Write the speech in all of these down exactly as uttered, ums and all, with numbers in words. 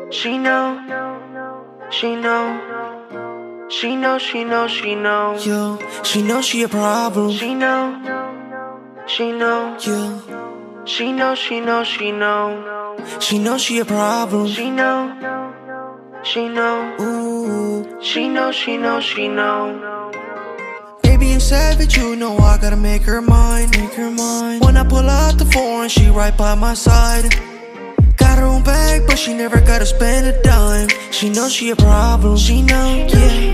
She know, she know, she know, she know, she know. Yo, she know she a problem. She know, she know, Yo, she know, she know, she know. she know she a problem. She know, she know, Ooh, she know, she know, she know. baby and savage, you know I gotta make her mine. Make her mine. When I pull out the foreign, she right by my side. Got her own bag, but she never gotta spend a dime. She know she a problem. She know,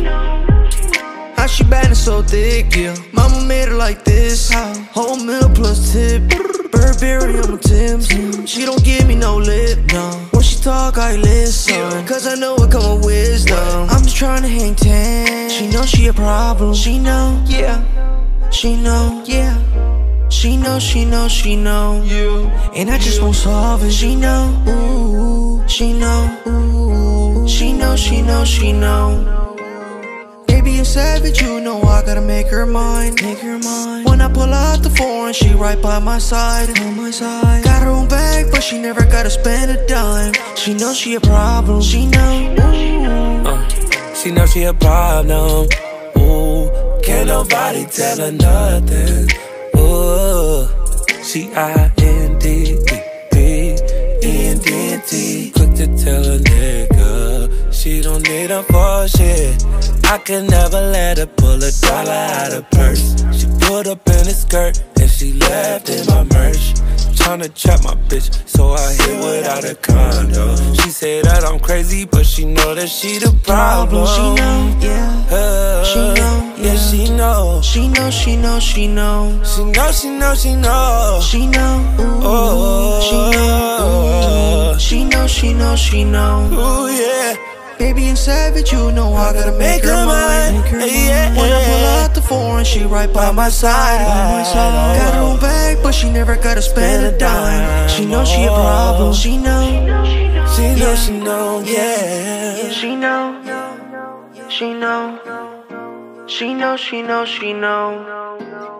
yeah. How she bad and so thick, yeah. Mama made her like this. How? Whole meal plus tip. Burberry on my Timbs. She don't give me no lip, no. When she talk, I listen. Cause I know it come with wisdom. I'm just trying to hang ten. She know she a problem. She know, yeah. She know, yeah. She know, she know, she know. And I just won't solve it. She know, ooh. She know, ooh. She know, she know, she know. Baby and savage, you know I gotta make her mine. Make her mine. When I pull out the foreign, she right by my side. On my side. Got her own bag, but she never gotta spend a dime. She know she a problem. She know, ooh. Uh, she know she a problem. Ooh, can't nobody tell her nothing. Ooh, she I N D E N D T. Quick to tell a nigga she don't need her for shit. I could never let her pull a dollar out of purse. She pulled up in a skirt and she left in my merch. Tryna trap my bitch, so I hit without a condo. She said that I'm crazy, but she know that she the problem. She know, yeah. Uh, She know, yeah, she know. She know, she know, she know. She know, she know, she know. She know, ooh. Oh, She know, ooh. She know, she know, she know. Ooh, yeah. Baby and savage, you know I gotta make, make her mine. Make her mine. Yeah. When I pull out the foreign, she right by my side. By my side. Got her own bag, but she never gotta spend a dime. She know she a problem. She know, she know, she know, yeah. She know, she know, she know, she know, she know.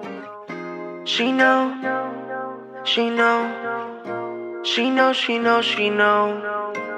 She know, she know, she know, she know, she know.